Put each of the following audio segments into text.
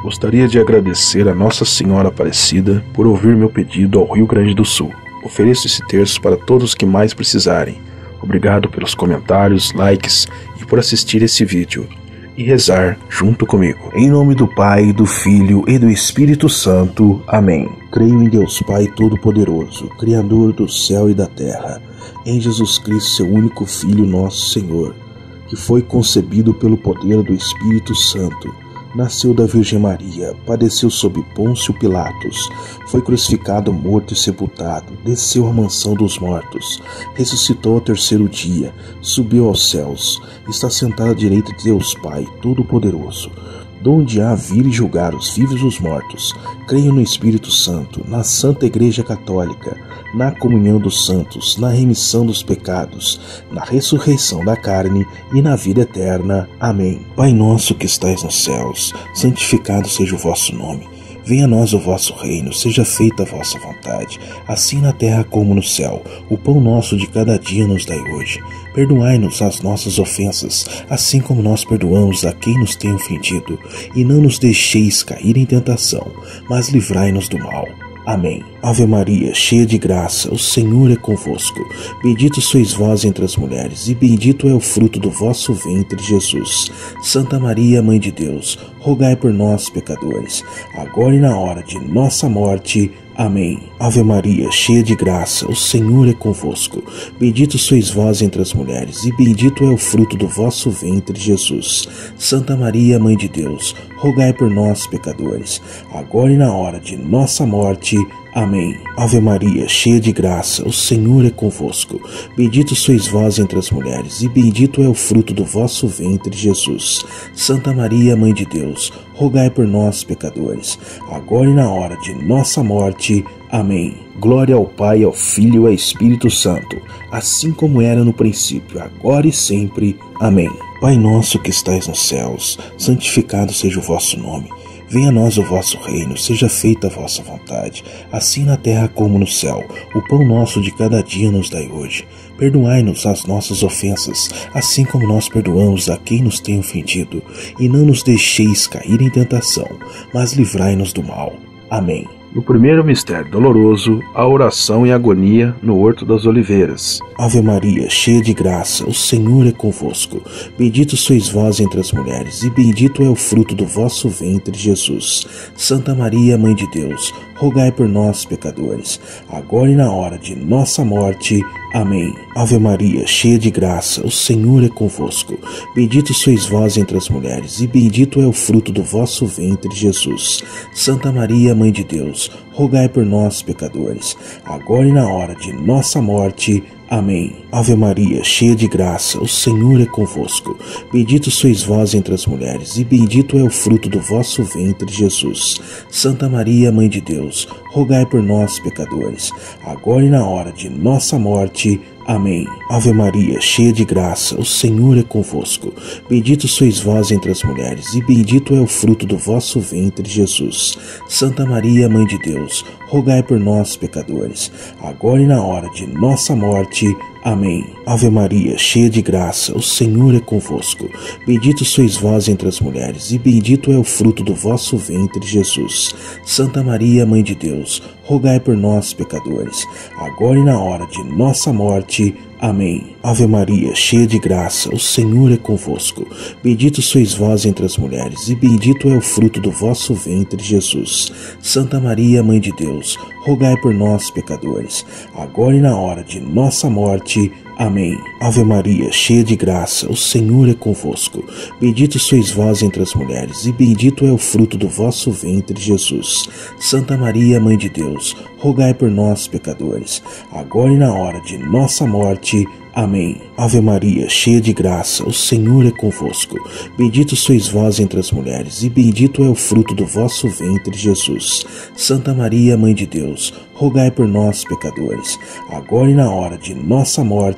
Gostaria de agradecer a Nossa Senhora Aparecida por ouvir meu pedido ao Rio Grande do Sul. Ofereço esse terço para todos que mais precisarem. Obrigado pelos comentários, likes e por assistir esse vídeo e rezar junto comigo. Em nome do Pai, do Filho e do Espírito Santo. Amém. Creio em Deus Pai Todo-Poderoso, Criador do céu e da terra, em Jesus Cristo, seu único Filho, nosso Senhor, que foi concebido pelo poder do Espírito Santo, nasceu da Virgem Maria, padeceu sob Pôncio Pilatos, foi crucificado, morto e sepultado, desceu à mansão dos mortos, ressuscitou ao terceiro dia, subiu aos céus, está sentado à direita de Deus Pai Todo-Poderoso, donde há vir e julgar os vivos e os mortos. Creio no Espírito Santo, na Santa Igreja Católica, na comunhão dos santos, na remissão dos pecados, na ressurreição da carne e na vida eterna. Amém. Pai nosso que estais nos céus, santificado seja o vosso nome. Venha a nós o vosso reino, seja feita a vossa vontade, assim na terra como no céu. O pão nosso de cada dia nos dai hoje. Perdoai-nos as nossas ofensas, assim como nós perdoamos a quem nos tem ofendido. E não nos deixeis cair em tentação, mas livrai-nos do mal. Amém. Ave Maria, cheia de graça, o Senhor é convosco. Bendita sois vós entre as mulheres, e bendito é o fruto do vosso ventre, Jesus. Santa Maria, Mãe de Deus, rogai por nós, pecadores, agora e na hora de nossa morte. Amém. Ave Maria, cheia de graça, o Senhor é convosco. Bendito sois vós entre as mulheres, e bendito é o fruto do vosso ventre, Jesus. Santa Maria, Mãe de Deus, rogai por nós, pecadores, agora e na hora de nossa morte. Amém. Ave Maria, cheia de graça, o Senhor é convosco. Bendito sois vós entre as mulheres, e bendito é o fruto do vosso ventre, Jesus. Santa Maria, Mãe de Deus, rogai por nós, pecadores, agora e na hora de nossa morte. Amém. Glória ao Pai, ao Filho e ao Espírito Santo, assim como era no princípio, agora e sempre. Amém. Pai nosso que estais nos céus, santificado seja o vosso nome. Venha a nós o vosso reino, seja feita a vossa vontade, assim na terra como no céu. O pão nosso de cada dia nos dai hoje. Perdoai-nos as nossas ofensas, assim como nós perdoamos a quem nos tem ofendido. E não nos deixeis cair em tentação, mas livrai-nos do mal. Amém. No primeiro mistério doloroso, a oração em agonia no Horto das Oliveiras. Ave Maria, cheia de graça, o Senhor é convosco. Bendito sois vós entre as mulheres, e bendito é o fruto do vosso ventre, Jesus. Santa Maria, Mãe de Deus, rogai por nós, pecadores, agora e na hora de nossa morte. Amém. Ave Maria, cheia de graça, o Senhor é convosco. Bendito sois vós entre as mulheres, e bendito é o fruto do vosso ventre, Jesus. Santa Maria, Mãe de Deus, rogai por nós, pecadores, agora e na hora de nossa morte. Amém. Ave Maria, cheia de graça, o Senhor é convosco. Bendito sois vós entre as mulheres, e bendito é o fruto do vosso ventre, Jesus. Santa Maria, Mãe de Deus, rogai por nós, pecadores, agora e na hora de nossa morte. Amém. Ave Maria, cheia de graça, o Senhor é convosco. Bendito sois vós entre as mulheres, e bendito é o fruto do vosso ventre, Jesus. Santa Maria, Mãe de Deus, rogai por nós, pecadores, agora e na hora de nossa morte. Amém. Ave Maria, cheia de graça, o Senhor é convosco. Bendito sois vós entre as mulheres, e bendito é o fruto do vosso ventre, Jesus. Santa Maria, Mãe de Deus, rogai por nós, pecadores, agora e na hora de nossa morte. Amém. Ave Maria, cheia de graça, o Senhor é convosco. Bendito sois vós entre as mulheres, e bendito é o fruto do vosso ventre, Jesus. Santa Maria, Mãe de Deus, rogai por nós, pecadores, agora e na hora de nossa morte. Amém. Ave Maria, cheia de graça, o Senhor é convosco. Bendito sois vós entre as mulheres, e bendito é o fruto do vosso ventre, Jesus. Santa Maria, Mãe de Deus, rogai por nós, pecadores, agora e na hora de nossa morte. Amém. Ave Maria, cheia de graça, o Senhor é convosco. Bendito sois vós entre as mulheres, e bendito é o fruto do vosso ventre, Jesus. Santa Maria, Mãe de Deus, rogai por nós, pecadores, agora e na hora de nossa morte.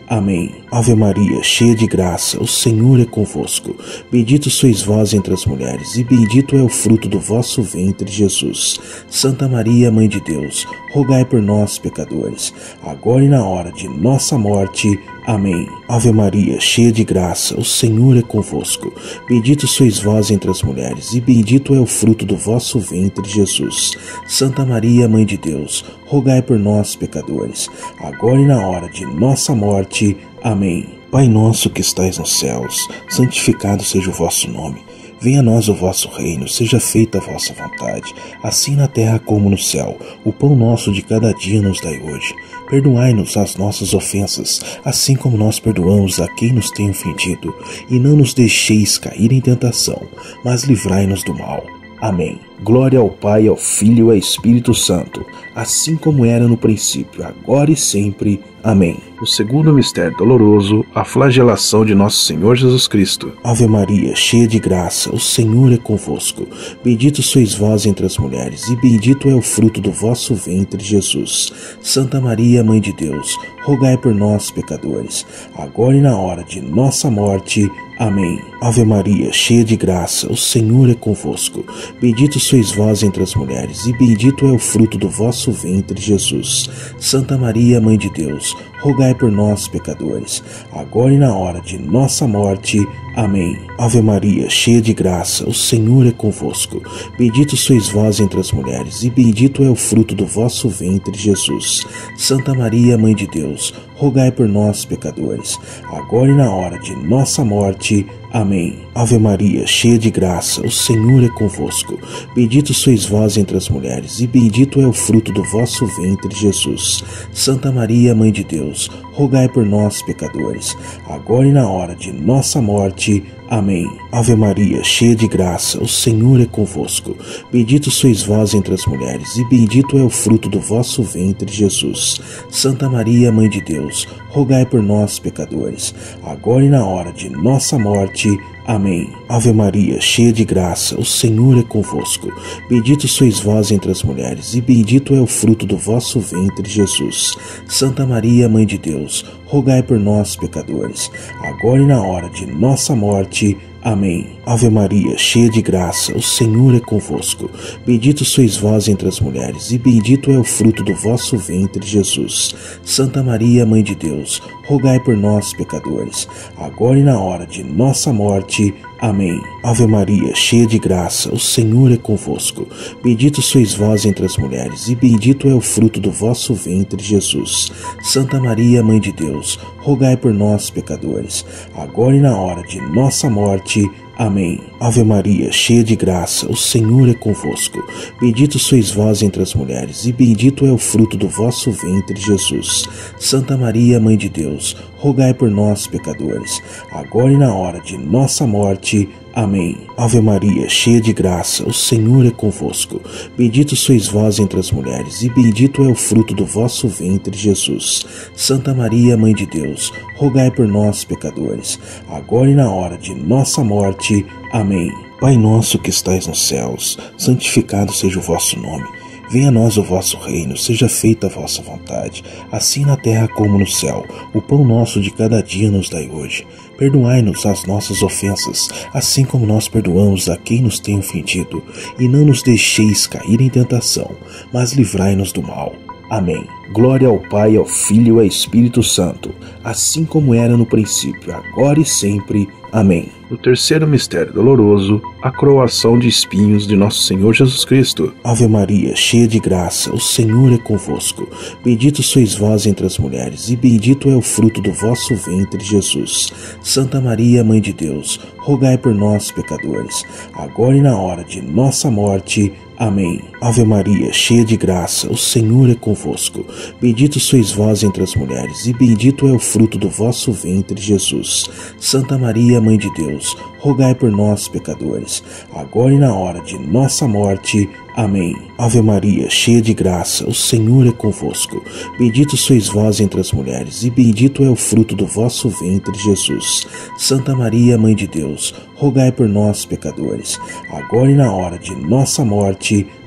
Amém. Ave Maria, cheia de graça, o Senhor é convosco. Bendita sois vós entre as mulheres, e bendito é o fruto do vosso ventre, Jesus. Santa Maria, Mãe de Deus, rogai por nós, pecadores, agora e na hora de nossa morte. Amém. Ave Maria, cheia de graça, o Senhor é convosco. Bendita sois vós entre as mulheres, e bendito é o fruto do vosso ventre, Jesus. Santa Maria, Mãe de Deus, rogai por nós, pecadores, agora e na hora de nossa morte. Amém. Pai nosso que estais nos céus, santificado seja o vosso nome. Venha a nós o vosso reino, seja feita a vossa vontade, assim na terra como no céu. O pão nosso de cada dia nos dai hoje. Perdoai-nos as nossas ofensas, assim como nós perdoamos a quem nos tem ofendido. E não nos deixeis cair em tentação, mas livrai-nos do mal. Amém. Glória ao Pai, ao Filho e ao Espírito Santo, assim como era no princípio, agora e sempre. Amém. O segundo mistério doloroso, a flagelação de nosso Senhor Jesus Cristo. Ave Maria, cheia de graça, o Senhor é convosco. Bendito sois vós entre as mulheres, e bendito é o fruto do vosso ventre, Jesus. Santa Maria, Mãe de Deus, rogai por nós, pecadores, agora e na hora de nossa morte. Amém. Ave Maria, cheia de graça, o Senhor é convosco. Bendito sois vós entre as mulheres, e bendito é o fruto do vosso ventre, Jesus. Santa Maria, Mãe de Deus, rogai por nós, pecadores, agora e na hora de nossa morte. Amém. Ave Maria, cheia de graça, o Senhor é convosco. Bendito sois vós entre as mulheres, e bendito é o fruto do vosso ventre, Jesus. Santa Maria, Mãe de Deus, rogai por nós, pecadores, agora e na hora de nossa morte. Amém. Ave Maria, cheia de graça, o Senhor é convosco. Bendito sois vós entre as mulheres, e bendito é o fruto do vosso ventre, Jesus. Santa Maria, Mãe de Deus, rogai por nós, pecadores, agora e na hora de nossa morte. Amém. Ave Maria, cheia de graça, o Senhor é convosco. Bendito sois vós entre as mulheres, e bendito é o fruto do vosso ventre, Jesus. Santa Maria, Mãe de Deus, rogai por nós, pecadores, agora e na hora de nossa morte. Amém. Ave Maria, cheia de graça, o Senhor é convosco. Bendito sois vós entre as mulheres, e bendito é o fruto do vosso ventre, Jesus. Santa Maria, Mãe de Deus, rogai por nós, pecadores, agora e na hora de nossa morte. Amém. Ave Maria, cheia de graça, o Senhor é convosco. Bendito sois vós entre as mulheres, e bendito é o fruto do vosso ventre, Jesus. Santa Maria, Mãe de Deus, rogai por nós, pecadores, agora e na hora de nossa morte. Amém. Ave Maria, cheia de graça, o Senhor é convosco. Bendito sois vós entre as mulheres, e bendito é o fruto do vosso ventre, Jesus. Santa Maria, Mãe de Deus, rogai por nós, pecadores, agora e na hora de nossa morte. Amém. Ave Maria, cheia de graça, o Senhor é convosco. Bendito sois vós entre as mulheres, e bendito é o fruto do vosso ventre, Jesus. Santa Maria, Mãe de Deus, rogai por nós, pecadores, agora e na hora de nossa morte. Amém. Ave Maria, cheia de graça, o Senhor é convosco. Bendito sois vós entre as mulheres, e bendito é o fruto do vosso ventre, Jesus. Santa Maria, Mãe de Deus, rogai por nós, pecadores, agora e na hora de nossa morte. Amém. Pai nosso que estais nos céus, santificado seja o vosso nome. Venha a nós o vosso reino, seja feita a vossa vontade, assim na terra como no céu. O pão nosso de cada dia nos dai hoje. Perdoai-nos as nossas ofensas, assim como nós perdoamos a quem nos tem ofendido. E não nos deixeis cair em tentação, mas livrai-nos do mal. Amém. Glória ao Pai, ao Filho e ao Espírito Santo, assim como era no princípio, agora e sempre. Amém. O terceiro mistério doloroso, a coroação de espinhos de nosso Senhor Jesus Cristo. Ave Maria, cheia de graça, o Senhor é convosco. Bendito sois vós entre as mulheres, e bendito é o fruto do vosso ventre, Jesus. Santa Maria, Mãe de Deus, rogai por nós, pecadores, agora e na hora de nossa morte. Amém. Ave Maria, cheia de graça, o Senhor é convosco. Bendito sois vós entre as mulheres, e bendito é o fruto do vosso ventre, Jesus. Santa Maria, Mãe de Deus, rogai por nós, pecadores, agora e na hora de nossa morte. Amém. Ave Maria, cheia de graça, o Senhor é convosco. Bendito sois vós entre as mulheres, e bendito é o fruto do vosso ventre, Jesus. Santa Maria, Mãe de Deus, rogai por nós, pecadores, agora e na hora de nossa morte.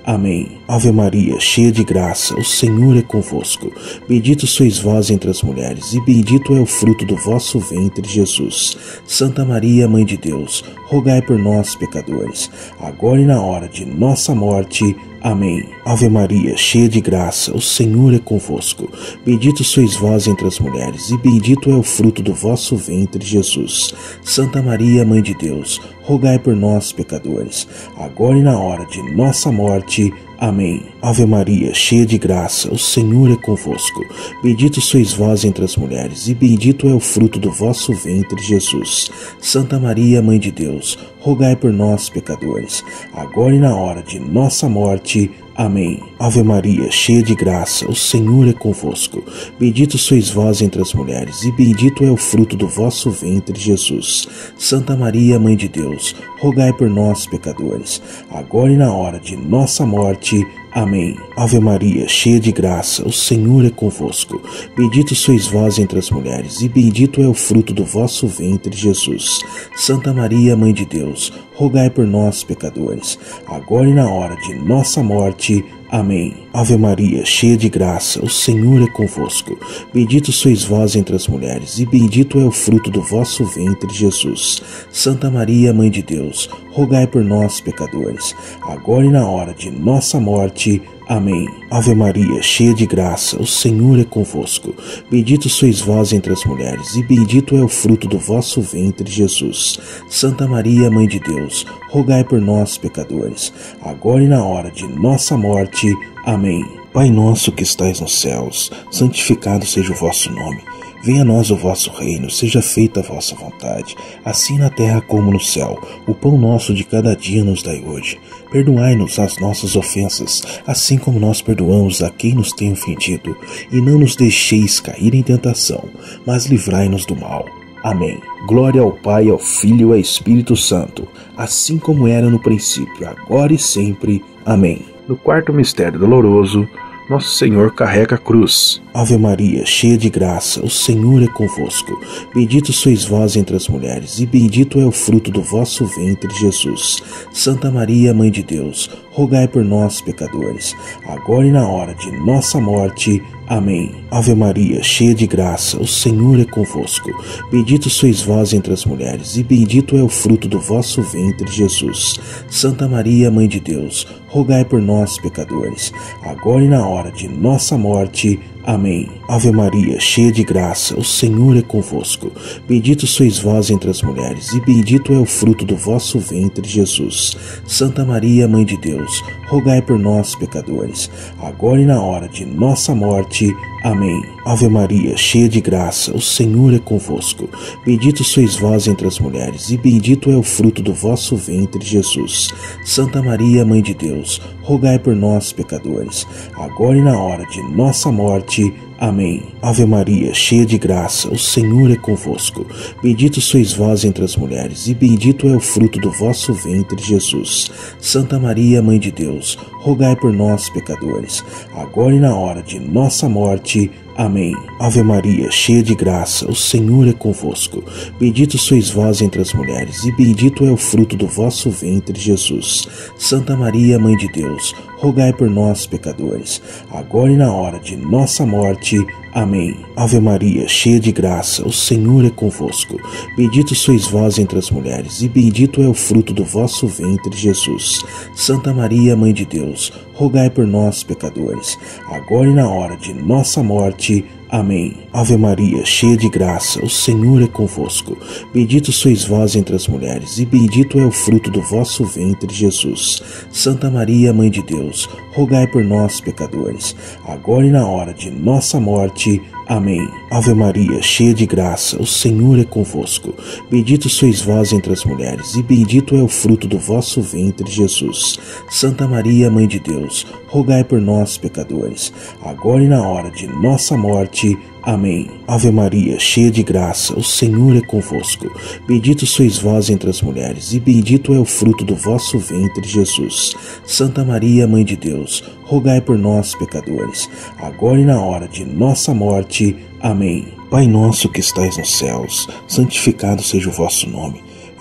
Amém. Ave Maria, cheia de graça, o Senhor é convosco. Bendita sois vós entre as mulheres, e bendito é o fruto do vosso ventre, Jesus. Santa Maria, Mãe de Deus, rogai por nós, pecadores, agora e na hora de nossa morte. Amém. Ave Maria, cheia de graça, o Senhor é convosco. Bendito sois vós entre as mulheres, e bendito é o fruto do vosso ventre, Jesus. Santa Maria, Mãe de Deus, rogai por nós, pecadores, agora e na hora de nossa morte. Amém. Ave Maria, cheia de graça, o Senhor é convosco. Bendito sois vós entre as mulheres, e bendito é o fruto do vosso ventre, Jesus. Santa Maria, Mãe de Deus, rogai por nós, pecadores, agora e na hora de nossa morte. Amém. Ave Maria, cheia de graça, o Senhor é convosco. Bendito sois vós entre as mulheres, e bendito é o fruto do vosso ventre, Jesus. Santa Maria, Mãe de Deus, rogai por nós, pecadores, agora e na hora de nossa morte. Amém. Ave Maria, cheia de graça, o Senhor é convosco. Bendito sois vós entre as mulheres, e bendito é o fruto do vosso ventre, Jesus. Santa Maria, Mãe de Deus, rogai por nós, pecadores, agora e na hora de nossa morte. Amém. Ave Maria, cheia de graça, o Senhor é convosco. Bendito sois vós entre as mulheres, e bendito é o fruto do vosso ventre, Jesus. Santa Maria, Mãe de Deus, rogai por nós, pecadores, agora e na hora de nossa morte. Amém. Ave Maria, cheia de graça, o Senhor é convosco. Bendito sois vós entre as mulheres, e bendito é o fruto do vosso ventre, Jesus. Santa Maria, Mãe de Deus, rogai por nós, pecadores, agora e na hora de nossa morte. Amém. Pai nosso que estais nos céus, santificado seja o vosso nome. Venha a nós o vosso reino, seja feita a vossa vontade, assim na terra como no céu. O pão nosso de cada dia nos dai hoje. Perdoai-nos as nossas ofensas, assim como nós perdoamos a quem nos tem ofendido. E não nos deixeis cair em tentação, mas livrai-nos do mal. Amém. Glória ao Pai, ao Filho e ao Espírito Santo, assim como era no princípio, agora e sempre. Amém. No quarto mistério doloroso, Nosso Senhor carrega a cruz. Ave Maria, cheia de graça, o Senhor é convosco. Bendito sois vós entre as mulheres, e bendito é o fruto do vosso ventre, Jesus. Santa Maria, Mãe de Deus, rogai por nós, pecadores, agora e na hora de nossa morte. Amém. Ave Maria, cheia de graça, o Senhor é convosco. Bendito sois vós entre as mulheres, e bendito é o fruto do vosso ventre, Jesus. Santa Maria, Mãe de Deus, rogai por nós, pecadores, agora e na hora de nossa morte. Amém. Ave Maria, cheia de graça, o Senhor é convosco. Bendito sois vós entre as mulheres, e bendito é o fruto do vosso ventre, Jesus. Santa Maria, Mãe de Deus, rogai por nós, pecadores, agora e na hora de nossa morte. Amém. Ave Maria, cheia de graça, o Senhor é convosco. Bendito sois vós entre as mulheres, e bendito é o fruto do vosso ventre, Jesus. Santa Maria, Mãe de Deus, rogai por nós, pecadores, agora e na hora de nossa morte. Amém. Ave Maria, cheia de graça, o Senhor é convosco. Bendito sois vós entre as mulheres, e bendito é o fruto do vosso ventre, Jesus. Santa Maria, Mãe de Deus, rogai por nós, pecadores, agora e na hora de nossa morte. Amém. Ave Maria, cheia de graça, o Senhor é convosco. Bendito sois vós entre as mulheres, e bendito é o fruto do vosso ventre, Jesus. Santa Maria, Mãe de Deus, rogai por nós, pecadores, agora e na hora de nossa morte. Amém. Ave Maria, cheia de graça, o Senhor é convosco. Bendito sois vós entre as mulheres, e bendito é o fruto do vosso ventre, Jesus. Santa Maria, Mãe de Deus, rogai por nós, pecadores, agora e na hora de nossa morte. Amém. Ave Maria, cheia de graça, o Senhor é convosco. Bendito sois vós entre as mulheres, e bendito é o fruto do vosso ventre, Jesus. Santa Maria, Mãe de Deus, rogai por nós, pecadores, agora e na hora de nossa morte. Amém. Ave Maria, cheia de graça, o Senhor é convosco. Bendito sois vós entre as mulheres, e bendito é o fruto do vosso ventre, Jesus. Santa Maria, Mãe de Deus, rogai por nós, pecadores, agora e na hora de nossa morte. Amém. Ave Maria, cheia de graça, o Senhor é convosco. Bendito sois vós entre as mulheres, e bendito é o fruto do vosso ventre, Jesus. Santa Maria, Mãe de Deus, rogai por nós, pecadores, agora e na hora de nossa morte. Amém. Pai nosso que estais nos céus, santificado seja o vosso nome.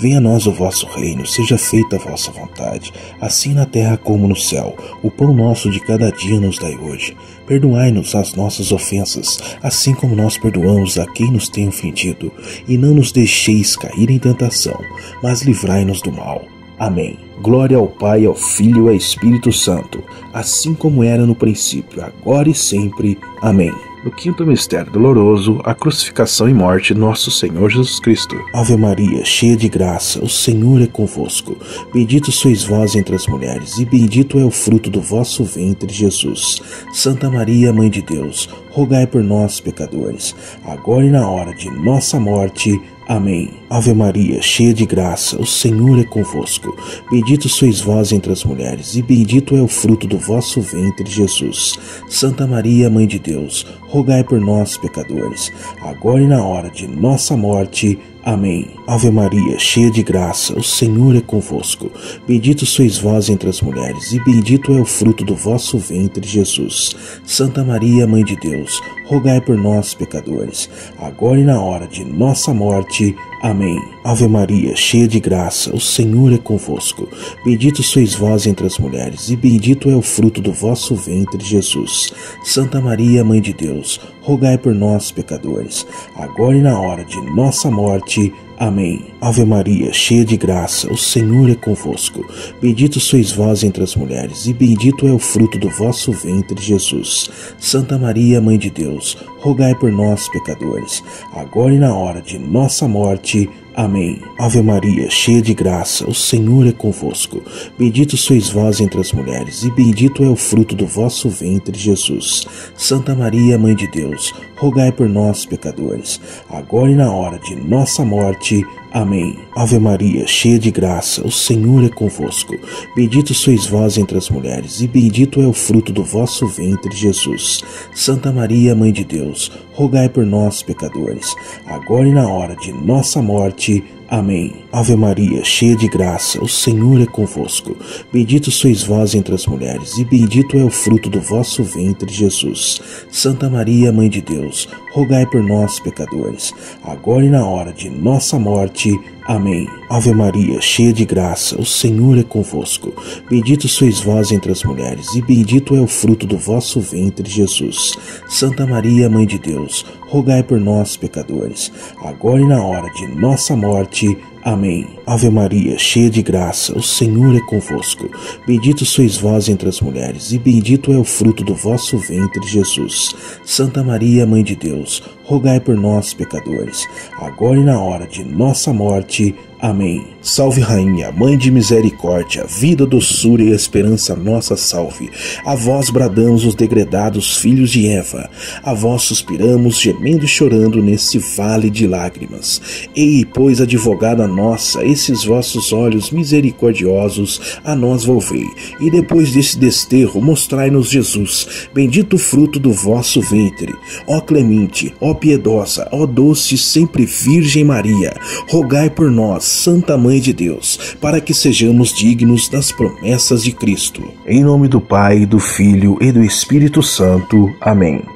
Venha a nós o vosso reino, seja feita a vossa vontade, assim na terra como no céu. O pão nosso de cada dia nos dai hoje. Perdoai-nos as nossas ofensas, assim como nós perdoamos a quem nos tem ofendido. E não nos deixeis cair em tentação, mas livrai-nos do mal. Amém. Glória ao Pai, ao Filho e ao Espírito Santo, assim como era no princípio, agora e sempre. Amém. No quinto mistério doloroso, a crucificação e morte de nosso Senhor Jesus Cristo. Ave Maria, cheia de graça, o Senhor é convosco. Bendito sois vós entre as mulheres, e bendito é o fruto do vosso ventre, Jesus. Santa Maria, Mãe de Deus, rogai por nós, pecadores, agora e na hora de nossa morte. Amém. Ave Maria, cheia de graça, o Senhor é convosco. Bendito sois vós entre as mulheres, e bendito é o fruto do vosso ventre, Jesus. Santa Maria, Mãe de Deus, rogai por nós, pecadores, agora e na hora de nossa morte. Amém. Ave Maria, cheia de graça, o Senhor é convosco. Bendito sois vós entre as mulheres, e bendito é o fruto do vosso ventre, Jesus. Santa Maria, Mãe de Deus, rogai por nós, pecadores, agora e na hora de nossa morte. Amém. Ave Maria, cheia de graça, o Senhor é convosco. Bendito sois vós entre as mulheres, e bendito é o fruto do vosso ventre, Jesus. Santa Maria, Mãe de Deus, rogai por nós, pecadores, agora e na hora de nossa morte. Amém. Ave Maria, cheia de graça, o Senhor é convosco. Bendito sois vós entre as mulheres, e bendito é o fruto do vosso ventre, Jesus. Santa Maria, Mãe de Deus, rogai por nós, pecadores, agora e na hora de nossa morte. Amém. Ave Maria, cheia de graça, o Senhor é convosco. Bendito sois vós entre as mulheres, e bendito é o fruto do vosso ventre, Jesus. Santa Maria, Mãe de Deus, rogai por nós, pecadores, agora e na hora de nossa morte. Amém. Ave Maria, cheia de graça, o Senhor é convosco. Bendito sois vós entre as mulheres, e bendito é o fruto do vosso ventre, Jesus. Santa Maria, Mãe de Deus, rogai por nós, pecadores, agora e na hora de nossa morte. Amém. Ave Maria, cheia de graça, o Senhor é convosco. Bendito sois vós entre as mulheres, e bendito é o fruto do vosso ventre, Jesus. Santa Maria, Mãe de Deus, rogai por nós, pecadores, agora e na hora de nossa morte. Amém. Ave Maria, cheia de graça, o Senhor é convosco. Bendito sois vós entre as mulheres, e bendito é o fruto do vosso ventre, Jesus. Santa Maria, Mãe de Deus, rogai por nós, pecadores, agora e na hora de nossa morte. Amém. Ave Maria, cheia de graça, o Senhor é convosco. Bendito sois vós entre as mulheres, e bendito é o fruto do vosso ventre, Jesus. Santa Maria, Mãe de Deus, rogai por nós, pecadores, agora e na hora de nossa morte. Amém. Salve Rainha, Mãe de Misericórdia, vida, doçura e esperança nossa salve. A vós bradamos os degredados filhos de Eva, a vós suspiramos, gemendo e chorando nesse vale de lágrimas. Ei, pois, advogada nossa, esses vossos olhos misericordiosos a nós volvei, e depois desse desterro mostrai-nos Jesus, bendito fruto do vosso ventre. Ó clemente, ó piedosa, ó doce sempre Virgem Maria, rogai por nós, Santa Mãe de Deus, para que sejamos dignos das promessas de Cristo. Em nome do Pai, do Filho e do Espírito Santo. Amém.